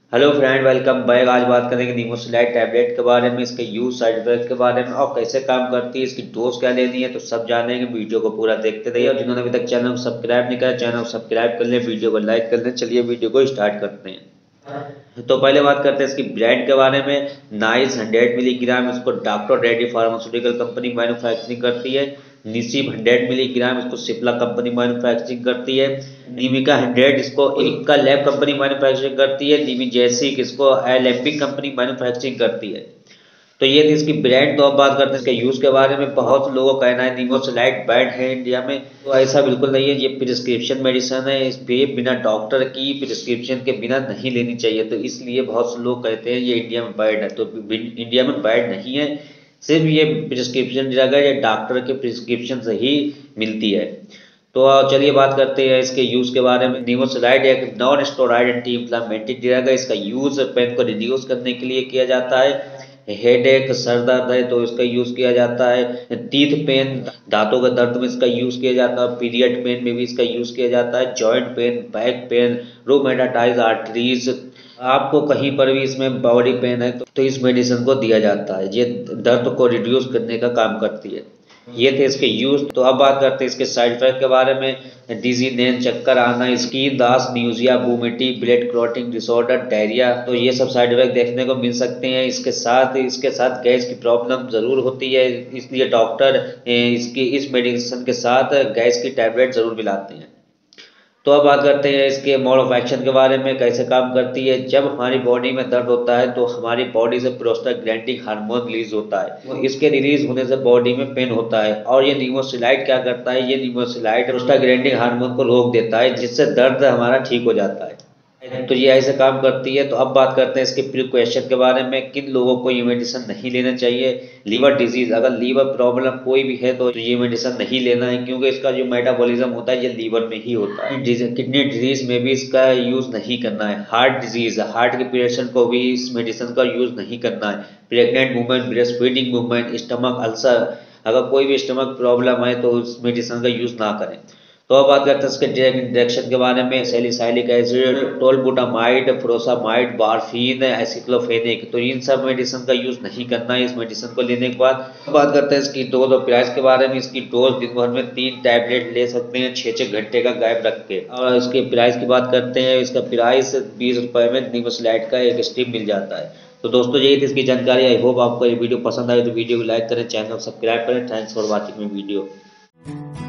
Hello friend, welcome back. आज बात करेंगे निमोसिलाइट टैबलेट के बारे में, इसके यूज साइड इफेक्ट के बारे में और कैसे काम करती है, इसकी डोज क्या लेनी है, तो सब जानेंगे। वीडियो को पूरा देखते रहिए और जिन्होंने अभी तक चैनल को सब्सक्राइब नहीं किया, चैनल को सब्सक्राइब कर ले, वीडियो को लाइक कर ले। चलिए वीडियो को स्टार्ट करते हैं। तो पहले बात करते हैं इसकी ब्रांड के बारे में। नाइस 100 मिलीग्राम, इसको doctor Reddy pharmaceutical company manufacturing करती है। निसिब 100 मिलीग्राम, इसको सिप्ला कंपनी मैन्युफैक्चरिंग करती है। निविका 100, इसको इक्का लैब कंपनी मैन्युफैक्चरिंग करती है। निविजेसिक, इसको एलेम्पिक कंपनी मैन्युफैक्चरिंग करती है। तो ये थी इसकी ब्रांड। तो अब बात करते हैं इसके यूज के बारे में। बहुत लोगों का कहना है निमोसिलाइट बैड है इंडिया में, तो ऐसा बिल्कुल नहीं है। ये प्रिस्क्रिप्शन मेडिसिन है, इस पे बिना डॉक्टर की प्रिस्क्रिप्शन के बिना नहीं लेनी चाहिए। तो इसलिए बहुत से लोग कहते हैं ये इंडिया में बैड है, तो इंडिया में बैड नहीं है। सिर्फ ये प्रिस्क्रिप्शन ड्रग है, ये डॉक्टर के प्रिस्क्रिप्शन से ही मिलती है। तो चलिए बात करते हैं इसके यूज के बारे में। निमोसिलाइड एक non steroid anti inflammatory drug है। इसका यूज पेन को रिड्यूस करने के लिए किया जाता है। हेडेक, सर दर्द है तो इसका यूज किया जाता है। टीथ पेन, दांतों के दर्द में इसका यूज किया जाता है। पीरियड पेन में भी इसका यूज किया जाता है। जॉइंट पेन, बैक पेन, रोमेटाइटिस आर्टरीज, आपको कहीं पर भी इसमें बॉडी पेन है तो इस मेडिसिन को दिया जाता है। ये दर्द को रिड्यूस करने का काम करती है। ये थे इसके यूज। तो अब बात करते हैं इसके साइड इफेक्ट के बारे में। डिजीनेस, चक्कर आना, स्किन दास, nausea, vomiting, blood clotting disorder, diarrhoea, तो ये सब साइड इफेक्ट देखने को मिल सकते हैं। इसके साथ गैस की प्रॉब्लम जरूर होती है, इसलिए डॉक्टर इस मेडिसिन के साथ गैस की टैबलेट जरूर मिलाते हैं। तो अब बात करते हैं इसके मोड ऑफ एक्शन के बारे में, कैसे काम करती है। जब हमारी बॉडी में दर्द होता है तो हमारी बॉडी से प्रोस्टाग्लैंडिन हार्मोन रिलीज होता है। तो इसके रिलीज होने से बॉडी में पेन होता है और ये निमोसिलाइड क्या करता है, ये निमोसिलाइड प्रोस्टाग्लैंडिन हार्मोन को रोक देता है, जिससे दर्द हमारा ठीक हो जाता है। तो ये ऐसे काम करती है। तो अब बात करते हैं इसके प्रिकॉशन के बारे में। किन लोगों को ये मेडिसिन नहीं लेना चाहिए। लीवर डिजीज, अगर लीवर प्रॉब्लम कोई भी है तो ये मेडिसिन नहीं लेना है, क्योंकि इसका जो मेटाबॉलिज्म होता है ये लीवर में ही होता है। किडनी डिजीज में भी इसका यूज नहीं करना है। हार्ट डिजीज, हार्ट के पेशेंट को भी इस मेडिसिन का यूज नहीं करना है। Pregnant women, breast feeding women, stomach ulcer, अगर कोई भी स्टमक प्रॉब्लम है तो उस मेडिसिन का यूज ना करें। तो अब बात करते हैं इसके इंजेक्शन के बारे में। सैलिसाइलिक एसिड, टोलबुटामाइड, फ्रोसामाइड, बारफीन, एसिक्लोफेनिक, तो इन सब मेडिसिन का यूज नहीं करना है इस मेडिसिन को लेने के बाद। बात करते हैं इसकी डोज और प्राइस के बारे में। इसकी डोज दिन भर में 3 टैबलेट ले सकते हैं, 6 घंटे का गैप रख के। और इसके प्राइस की बात करते हैं, इसका प्राइस 20 रुपए में निमोसिलाइड का एक स्ट्रिप मिल जाता है। तो दोस्तों यही थी इसकी जानकारी। आई होप आपको ये वीडियो पसंद आई, तो वीडियो को लाइक करें, चैनल को सब्सक्राइब करें। Thanks for watching my video.